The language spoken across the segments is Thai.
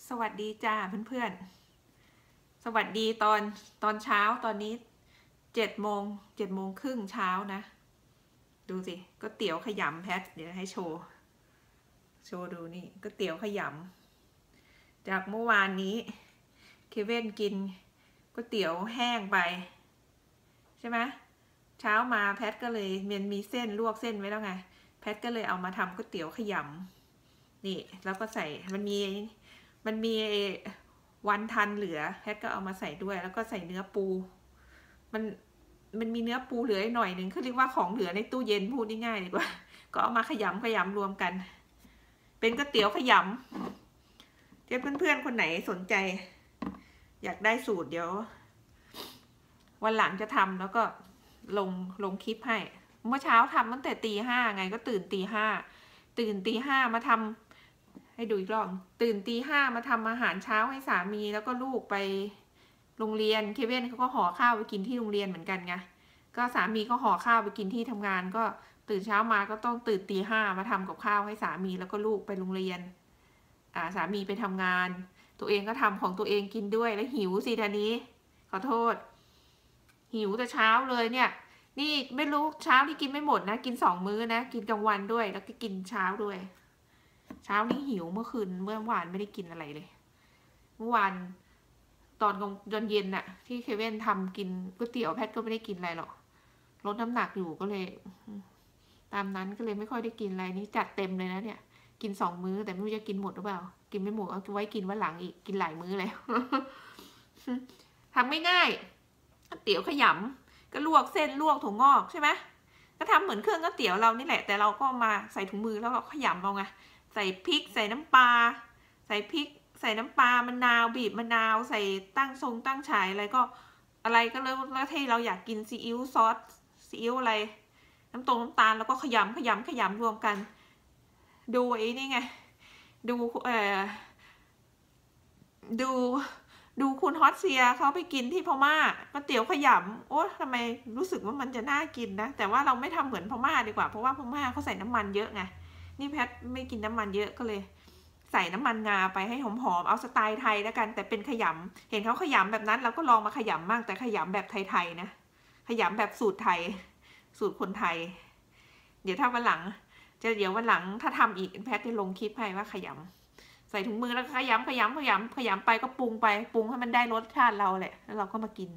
สวัสดีจ้าเพื่อนๆสวัสดีตอนเช้าตอนนี้7 โมงครึ่งเช้านะดูสิก๋วยเตี๋ยวขยำแพทเดี๋ยวให้โชว์ดูนี่ก๋วยเตี๋ยวขยำจากเมื่อวานนี้เคเว่นกินก๋วยเตี๋ยวแห้งไปใช่ไหมเช้ามาแพทก็เลยมีเส้นลวกเส้นไว้แล้วไงแพทก็เลยเอามาทำก๋วยเตี๋ยวขยำนี่แล้วก็ใส่มันมีวันทันเหลือแพทก็เอามาใส่ด้วยแล้วก็ใส่เนื้อปูมันมีเนื้อปูเหลือหน่อยหนึ่งคือเรียกว่าของเหลือในตู้เย็นพูดง่ายๆดีกว่าก็เอามาขยำรวมกันเป็นก๋วยเตี๋ยวขยำเพื่อนๆคนไหนสนใจอยากได้สูตรเดี๋ยววันหลังจะทำแล้วก็ลงคลิปให้เมื่อเช้าทำตั้งแต่ตี 5ไงก็ตื่นตี 5มาทำให้ดูอีกรอบตื่นตี 5มาทำอาหารเช้าให้สามีแล้วก็ลูกไปโรงเรียนเคเว่นเขาก็ห่อข้าวไปกินที่โรงเรียนเหมือนกันไงก็สามีก็ห่อข้าวไปกินที่ทำงานก็ตื่นเช้ามาก็ต้องตื่นตี 5มาทำกับข้าวให้สามีแล้วก็ลูกไปโรงเรียนสามีไปทำงานตัวเองก็ทำของตัวเองกินด้วยแล้วหิวสิทีนี้ขอโทษหิวแต่เช้าเลยเนี่ยนี่ไม่รู้เช้าที่กินไม่หมดนะกิน2 มื้อนะกินกลางวันด้วยแล้วก็กินเช้าด้วยเช้านี้หิวเมื่อวานไม่ได้กินอะไรเลยเมื่อวานตอนเย็นน่ะที่เคเว่นทำกินก๋วยเตี๋ยวแพทก็ไม่ได้กินอะไรหรอกลดน้ำหนักอยู่ก็เลยตามนั้นก็เลยไม่ค่อยได้กินอะไรนี่จัดเต็มเลยนะเนี่ยกิน2 มื้อแต่ไม่รู้จะกินหมดหรือเปล่ากินไม่หมดเอาไว้กินวันหลังอีกกินหลายมื้อแล้วทำไม่ง่ายเตี๋ยวขยำก็ลวกเส้นลวกถั่วงอกใช่ไหมก็ทำเหมือนเครื่องก๋วยเตี๋ยวเรานี่แหละแต่เราก็มาใส่ถุงมือแล้วก็ขยำเอาไงใส่พริกใส่น้ำปลาใส่พริกใส่น้ำปลามะนาวบีบมะนาวใส่ตั้งฉายอะไรก็แล้วที่เราอยากกินซีอิ๊วซอสซีอิ๊วอะไรน้ำตาลแล้วก็ขยำรวมกันดูไอ้นี่ไงดูคุณฮอตเซียเขาไปกินที่พม่าก๋วยเตี๋ยวขยำโอ้ทำไมรู้สึกว่ามันจะน่ากินนะแต่ว่าเราไม่ทำเหมือนพม่าดีกว่าเพราะว่าพม่าเขาใส่น้ำมันเยอะไงนี่แพทไม่กินน้ำมันเยอะก็เลยใส่น้ำมันงาไปให้หอมๆเอาสไตล์ไทยแล้วกันแต่เป็นขยำเห็นเขาขยำแบบนั้นเราก็ลองมาขยำบ้างแต่ขยำแบบไทยๆนะขยำแบบสูตรไทยสูตรคนไทยเดี๋ยววันหลังถ้าทำอีกแพทจะลงคลิปให้ว่าขยำใส่ถุงมือแล้วขยำไปก็ปรุงให้มันได้รสชาติเราแหละแล้วเราก็มากิน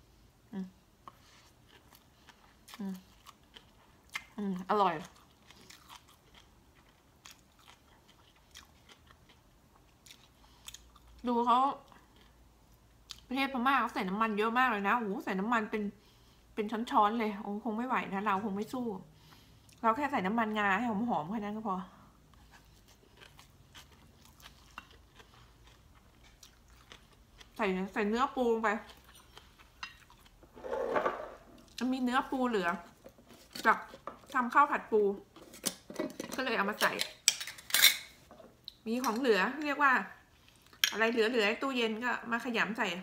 อร่อยดูเขาประเทศพม่าเขาใส่น้ำมันเยอะมากเลยนะโอ้ใส่น้ำมันเป็นช้อนๆเลยโอ้คงไม่ไหวนะเราคงไม่สู้เราแค่ใส่น้ำมันงาให้หอมๆแค่นั้นก็พอใส่เนื้อปูลงไปมันมีเนื้อปูเหลือจากทำข้าวผัดปูก็เลยเอามาใส่มีของเหลือเรียกว่าอะไรเหลือในตู้เย็นก็มาขยำใส่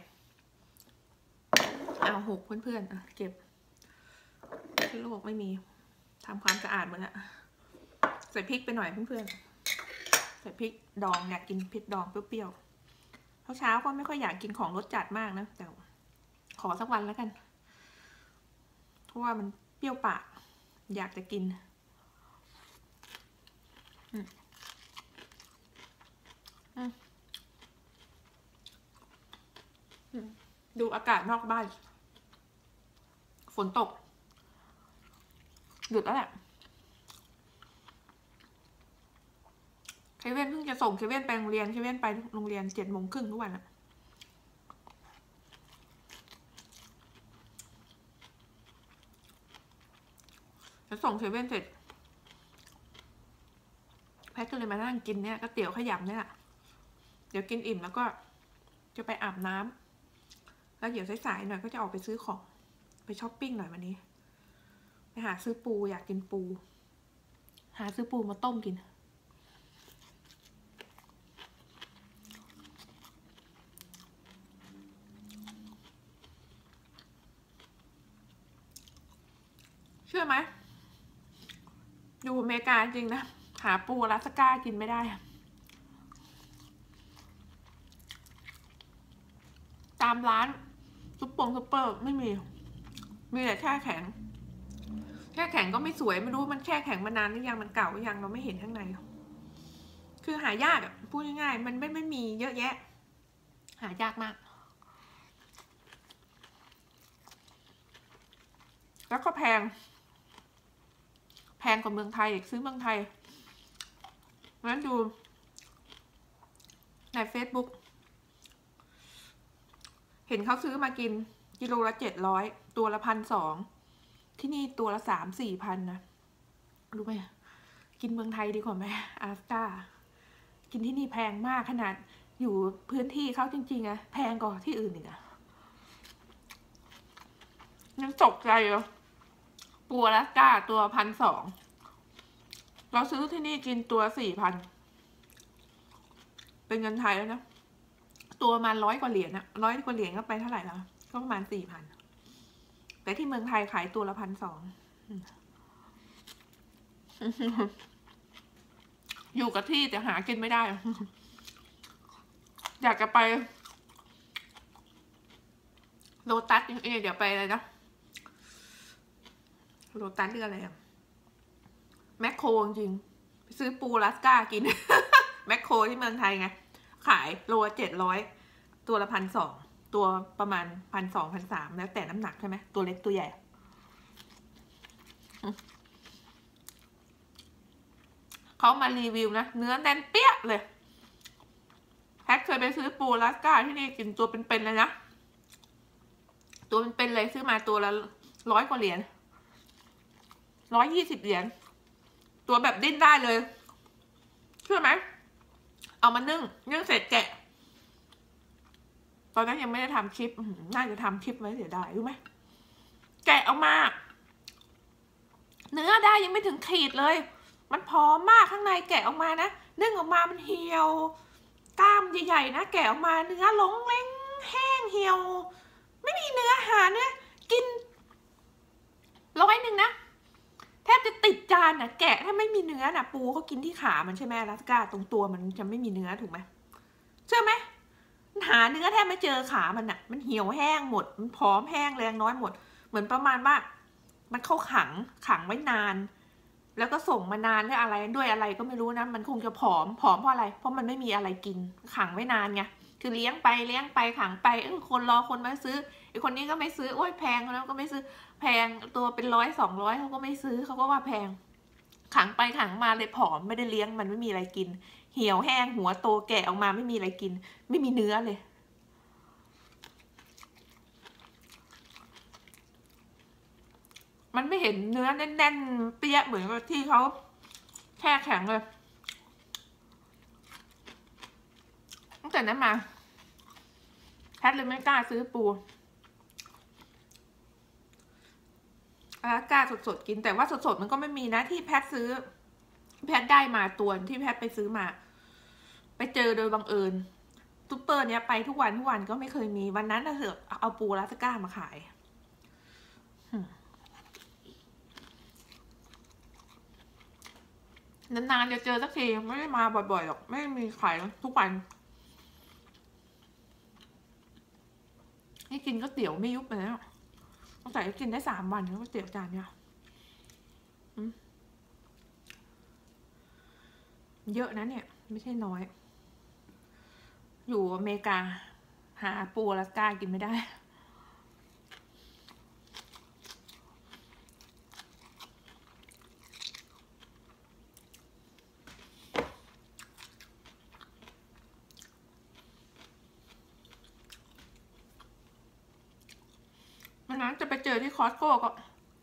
เอาหกเพื่อนๆเก็บที่โลกไม่มีทำความสะอาดหมดแล้วใส่พริกไปหน่อยเพื่อนๆใส่พริกดองอยากกินพริกดองเปรี้ยวๆเช้าก็ไม่ค่อยอยากกินของรสจัดมากนะแต่ขอสักวันแล้วกันเพราะว่ามันเปรี้ยวปากอยากจะกินดูอากาศนอกบ้านฝนตกหยุดแล้วแหละเคเว่นเพิ่งจะส่งเคเว่นไปโรงเรียนเคเว่นไปโรงเรียน7 โมงครึ่งทุกวันอะแล้วส่งเคเว่นเสร็จแพทก็เลยมานั่งกินเนี่ยก๋วยเตี๋ยวขยำเนี่ยเดี๋ยวกินอิ่มแล้วก็จะไปอาบน้ำแล้วเดี๋ยวสายๆหน่อยก็จะออกไปซื้อของไปช้อปปิ้งหน่อยวันนี้ไปหาซื้อปูอยากกินปูหาซื้อปูมาต้มกินเชื่อไหมอยู่อเมริกาจริงนะหาปูอลาสก้ากินไม่ได้ตามร้านซุปเปอร์ไม่มีแต่แช่แข็งก็ไม่สวยไม่รู้มันแช่แข็งมานานหรือยังมันเก่าหรือยังเราไม่เห็นข้างในคือหายากอ่ะพูดง่ายๆมันไม่มีเยอะแยะหายากมากแล้วก็แพงกว่าเมืองไทยอีกซื้อเมืองไทยงั้นดูใน Facebook เห็นเขาซื้อมากินกิโลละ700ตัวละ1,200ที่นี่ตัวละ3-4 พันนะรู้ไหมกินเมืองไทยดีกว่าไหมอาสตากินที่นี่แพงมากขนาดอยู่พื้นที่เขาจริงๆอะแพงกว่าที่อื่นอีกอะยังตกใจเลยปูอลาสก้าตัว1,200เราซื้อที่นี่กินตัว4,000เป็นเงินไทยแล้วนะตัวประมาณ100 กว่าเหรียญนะ100 กว่าเหรียญก็ไปเท่าไหร่แล้วก็ประมาณ4,000แต่ที่เมืองไทยขายตัวละ1,200อยู่กับที่แต่หากินไม่ได้อยากจะไปโลตัสเดี๋ยวไปอะไรนะโลตัสเรื่องอะไรอะแมคโครจริงไปซื้อปูอลาสก้ากิน แมคโครที่เมืองไทยไงขายโล700ตัวละ1,200ตัวประมาณ1,200-1,300แล้วแต่น้ำหนักใช่ไหมตัวเล็กตัวใหญ่เขามารีวิวนะเนื้อแน่นเปี้ยเลยแพทเคยไปซื้อปูอลาสก้าที่นี่กินตัวเป็นๆเลยนะตัวเป็นๆเลยซื้อมาตัวละ100 กว่าเหรียญ120 เหรียญตัวแบบดิ้นได้เลยเชื่อไหมเอามานึ่งเสร็จแกะตอนนั้นยังไม่ได้ทำคลิปน่าจะทำคลิปไว้เสียดายรู้ไหมแกะออกมาเนื้อได้ยังไม่ถึงขีดเลยมันพอมมากข้างในแกะออกมานะนึ่งออกมามันเหี่ยวกล้ามใหญ่ๆนะแกะออกมาเนื้อหลงเล้งแห้งเหี่ยวไม่มีเนื้อหาเนื้อกิน100นะแทบจะติดจานน่ะแกะถ้าไม่มีเนื้อน่ะปูเขากินที่ขามันใช่ไหมอลาสก้าตรงตัวมันจะไม่มีเนื้อถูกไหมเชื่อไหมหาเนื้อแทบไม่เจอขามันน่ะมันเหี่ยวแห้งหมดมันผอมแห้งแรงน้อยหมดเหมือนประมาณว่ามันเข้าขังไว้นานแล้วก็ส่งมานานด้วยอะไรก็ไม่รู้นะมันคงจะผอมเพราะอะไรเพราะมันไม่มีอะไรกินขังไว้นานไงคือเลี้ยงไปขังไปคนรอคนมาซื้อไอคนนี้ก็ไม่ซื้อโอ้ยแพงแล้วก็ไม่ซื้อแพงตัวเป็น100-200เขาก็ไม่ซื้อเขาก็ว่าแพงขังไปขังมาเลยผอมไม่ได้เลี้ยงมันไม่มีอะไรกินเหี่ยวแห้งหัวโตแก่ออกมาไม่มีอะไรกินไม่มีเนื้อเลยมันไม่เห็นเนื้อแน่นๆเปี้ยเหมือนกับที่เขาแช่แข็งเลยตั้งแต่นั้นมาแพทเลยไม่กล้าซื้อปูกล้าสดๆกินแต่ว่าสดๆมันก็ไม่มีนะที่แพทซื้อแพทได้มาตัวที่แพทไปซื้อมาไปเจอโดยบังเอิญซุปเปอร์เนี้ยไปทุกวันก็ไม่เคยมีวันนั้นน่ะเถอะเอาปูอลาสก้ามาขายนานๆจะเจอสักทีไม่ได้มาบ่อยๆหรอกไม่มีขายทุกวันให้กินก๋วยเตี๋ยวไม่ยุบเลยนะต้องใส่กินได้3 วันก๋วยเตี๋ยวจานเนี้ยเยอะนะเนี่ยไม่ใช่น้อยอยู่อเมริกาหาปูอลาสก้ากินไม่ได้วันนั้นจะไปเจอที่คอสโก้ก็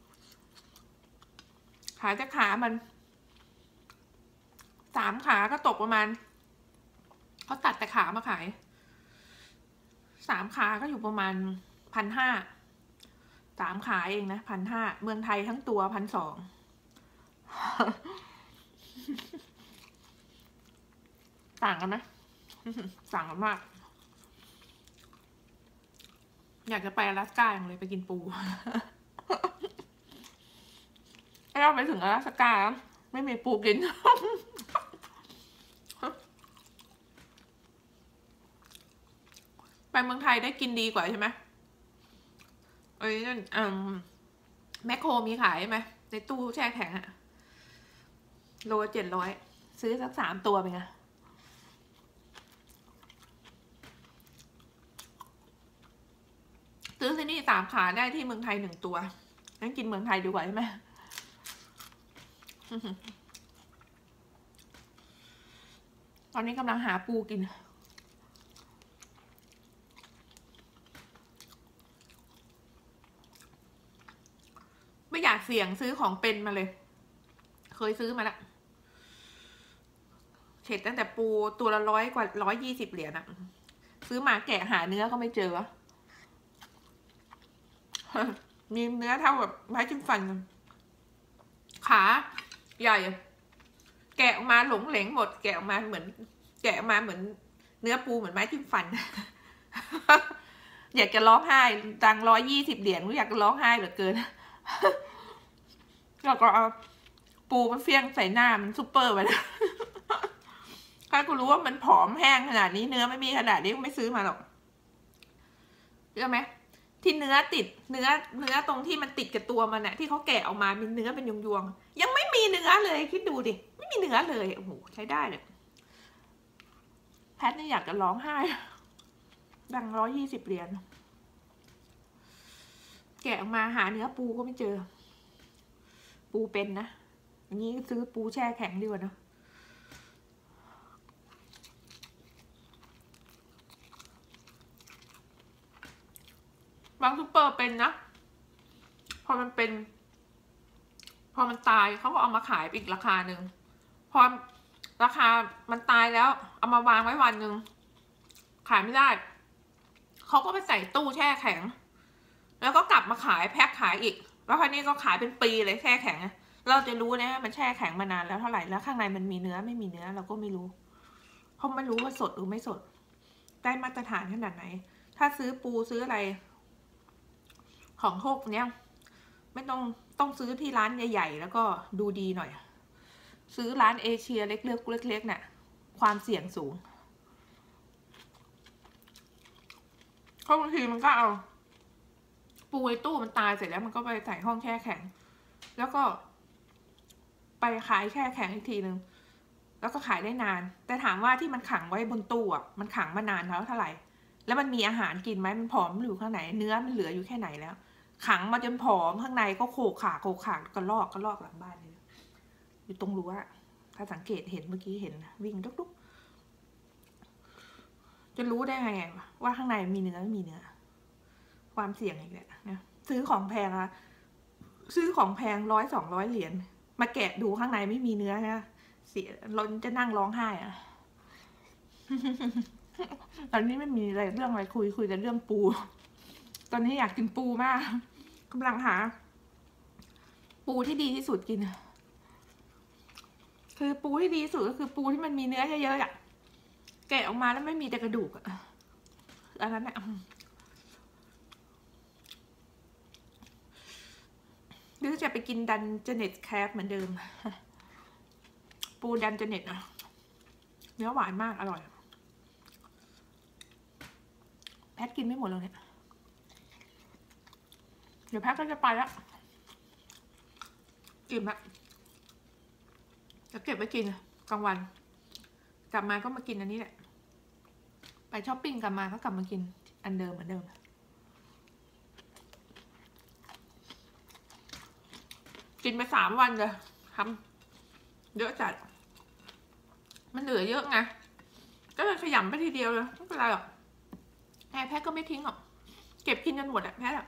ขายแต่ขามัน3 ขาก็ตกประมาณเขาตัดแต่ขามาขาย3 ขาก็อยู่ประมาณ1,500 3 ขาเองนะ1,500เมืองไทยทั้งตัว1,200ต่างกันไหมต่างกันมากอยากจะไปอลาสก้าอย่างเลยไปกินปูถ้าเราไปถึงอลาสก้าไม่มีปูกินไปเมืองไทยได้กินดีกว่าใช่ไหมเอ้ยแมคโครมีขายไหมในตู้แช่แข็งอะโล700ซื้อสัก3 ตัวไปไงซื้อที่นี่3 ขาได้ที่เมืองไทย1 ตัวงั้นกินเมืองไทยดีกว่าใช่ไหมตอนนี้กำลังหาปูกินไม่อยากเสี่ยงซื้อของเป็นมาเลยเคยซื้อมาแล้วเข็ดตั้งแต่ปูตัวละ100 กว่า120 เหรียญอะซื้อมาแกะหาเนื้อก็ไม่เจอมีเนื้อเท่าแบบไม้จิ้มฟันขาใหญ่แกะออกมาหลงเหลงหมดแกะออกมาเหมือนเนื้อปูเหมือนไม้จิ้มฟัน อยากจะร้องไห้ตัง120 เหรียญอยากจะร้องไห้เหลือเกินแล้วก็เอาปูมาเฟี้ยงใส่หน้ามันซุปเปอร์ไปเลยถ้ากูรู้ว่ามันผอมแห้งขนาดนี้เนื้อไม่มีขนาดนี้กูไม่ซื้อมาหรอกเชื่อไหมที่เนื้อติดเนื้อตรงที่มันติดกับตัวมันอะที่เขาแกะออกมามีเนื้อเป็นยวงๆยังไม่มีเนื้อเลยคิดดูดิไม่มีเนื้อเลยโอ้โหใช้ได้เลยแพทนี่อยากจะร้องไห้ดัง120 เหรียญแกะออกมาหาเนื้อปูก็ไม่เจอปูเป็นนะอย่างนี้ซื้อปูแช่แข็งดีกว่านะบางซุปเปอร์เป็นนะพอมันตายเขาก็เอามาขายอีกราคาหนึ่งพอราคามันตายแล้วเอามาวางไว้วันหนึ่งขายไม่ได้เขาก็ไปใส่ตู้แช่แข็งแล้วก็กลับมาขายแพ็คขายอีกแล้วคราวนี้ก็ขายเป็นปีเลยแช่แข็งเราจะรู้นะมันแช่แข็งมานานแล้วเท่าไหร่แล้วข้างในมันมีเนื้อไม่มีเนื้อเราก็ไม่รู้เพราะไม่รู้ว่าสดหรือไม่สดได้มาตรฐานขนาดไหนถ้าซื้อปูซื้ออะไรของพวกเนี้ยไม่ต้องซื้อที่ร้านใหญ่ๆแล้วก็ดูดีหน่อยซื้อร้านเอเชียเล็กๆเนี่ยความเสี่ยงสูงเพราะบางทีมันก็เอาปูในตู้มันตายเสร็จแล้วมันก็ไปใส่ห้องแช่แข็งแล้วก็ไปขายแช่แข็งอีกทีนึงแล้วก็ขายได้นานแต่ถามว่าที่มันขังไว้บนตู้อ่ะมันขังมานานแล้วเท่าไหร่แล้วมันมีอาหารกินไหมมันผอมอยู่ข้างไหนเนื้อมันเหลืออยู่แค่ไหนแล้วขังมาจนผอมข้างในก็โขกขากระลอกหลังบ้านเลยอยู่ตรงรั้วถ้าสังเกตเห็นเมื่อกี้เห็นวิ่งลุกๆจะรู้ได้ไงว่าข้างในมีเนื้อไม่มีเนื้อความเสี่ยงอีกแหละนะซื้อของแพงอะซื้อของแพง100-200 เหรียญมาแกะดูข้างในไม่มีเนื้อนะเสียเราจะนั่งร้องไห้อะตอนนี้ไม่มีอะไรเรื่องอะไรคุยแต่เรื่องปูตอนนี้อยากกินปูมากกำลังหาปูที่ดีที่สุดกินคือปูที่ดีที่สุดก็คือปูที่มันมีเนื้อเยอะๆอะแกะออกมาแล้วไม่มีแต่กระดูกอะอันนั้นอะหรือจะไปกินดันเจเน็ตแครบเหมือนเดิมปูดันเจเน็ตอะเนื้อหวานมากอร่อยแพทกินไม่หมดเลยเนี่ยเดี๋ยวแพทก็จะไปแล้วอิ่มละจะเก็บไว้กินกลางวันกลับมาก็มากินอันนี้แหละไปช้อปปิ้งกลับมาก็กลับมากินอันเดิมเหมือนเดิมกินไป3 วันเลยทำเยอะจัดมันเหลือเยอะไงก็เลยขยำไปทีเดียวเลยไม่เป็นไรหรอกแพทก็ไม่ทิ้งหรอกเก็บกินจนหมดอะแพทอะ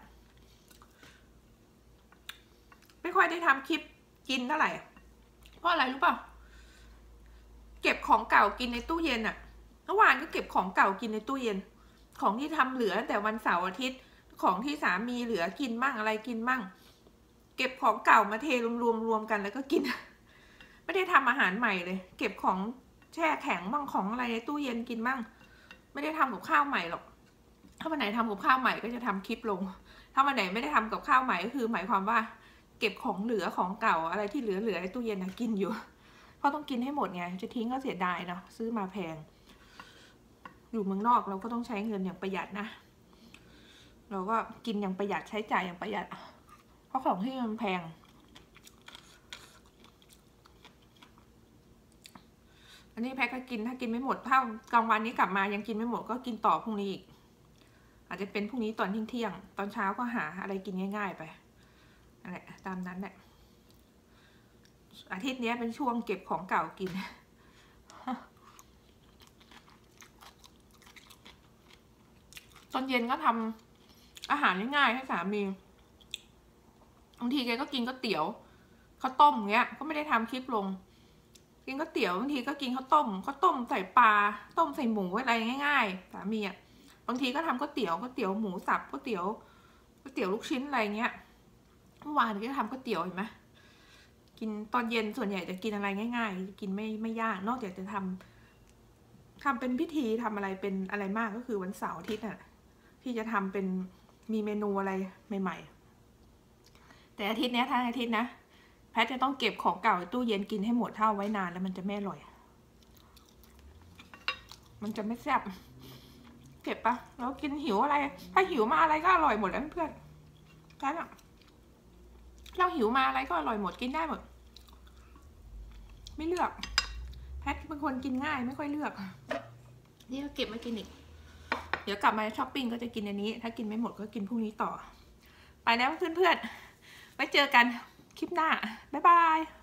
ไม่ค่อยได้ทำคลิปกินเท่าไหร่เพราะอะไรรู้ป่ะเก็บของเก่ากินในตู้เย็นอะเมื่อวานก็เก็บของเก่ากินในตู้เย็นของที่ทำเหลือตั้งแต่วันเสาร์อาทิตย์ของที่สามีเหลือกินมั่งอะไรกินมั่งเก็บของเก่ามาเทรวมกันแล้วก็กินไม่ได้ทำอาหารใหม่เลยเก็บของแช่แข็งบ้างของอะไรในตู้เย็นกินบ้างไม่ได้ทำกับข้าวใหม่หรอกถ้าวันไหนทำกับข้าวใหม่ก็จะทำคลิปลงถ้าวันไหนไม่ได้ทำกับข้าวใหม่ก็คือหมายความว่าเก็บของเหลือของเก่าอะไรที่เหลือในตู้เย็นนะกินอยู่เพราะต้องกินให้หมดไงจะทิ้งก็เสียดายเนาะซื้อมาแพงอยู่เมืองนอกเราก็ต้องใช้เงินอย่างประหยัดนะเราก็กินอย่างประหยัดใช้จ่ายอย่างประหยัดเพราะของที่มันแพงอันนี้แพ็คก็กินถ้ากินไม่หมดถ้ากลางวันนี้กลับมายังกินไม่หมดก็กินต่อพรุ่งนี้อีกอาจจะเป็นพรุ่งนี้ตอนเที่ยงตอนเช้าก็หาอะไรกินง่ายๆไปอะไรตามนั้นแหละอาทิตย์นี้เป็นช่วงเก็บของเก่ากินตอนเย็นก็ทำอาหารง่ายๆให้สามีบางทีแกก็กินก๋วยเตี๋ยวข้าวต้มเงี้ยก็ไม่ได้ทำคลิปลงกินก๋วยเตี๋ยวบางทีก็กินข้าวต้มใส่ปลาต้มใส่หมูอะไรง่ายๆสามีอ่ะบางทีก็ทำก๋วยเตี๋ยวหมูสับก๋วยเตี๋ยวลูกชิ้นอะไรเงี้ยเมื่อวานก็ทำก๋วยเตี๋ยวเห็นไหมกินตอนเย็นส่วนใหญ่จะกินอะไรง่ายๆกินไม่ยากนอกจากจะทำเป็นพิธีทำอะไรเป็นอะไรมากก็คือวันเสาร์อาทิตย์น่ะที่จะทำเป็นมีเมนูอะไรใหม่ๆแต่อาทิตย์นี้ทั้งอาทิตย์นะแพทจะต้องเก็บของเก่าในตู้เย็นกินให้หมดเท่าไว้นานแล้วมันจะไม่อร่อยมันจะไม่แซ่บเก็บปะแล้วกินหิวอะไรถ้าหิวมาอะไรก็อร่อยหมดแล้วเพื่อนแพทอะเราหิวมาอะไรก็อร่อยหมดกินได้หมดไม่เลือกแพทเป็นคนกินง่ายไม่ค่อยเลือกนี่ก็เก็บมากินอีกเดี๋ยวกลับมาช้อปปิ้งก็จะกินอันนี้ถ้ากินไม่หมดก็กินพรุ่งนี้ต่อไปแล้วเพื่อนๆไว้เจอกันคลิปหน้าบ๊ายบาย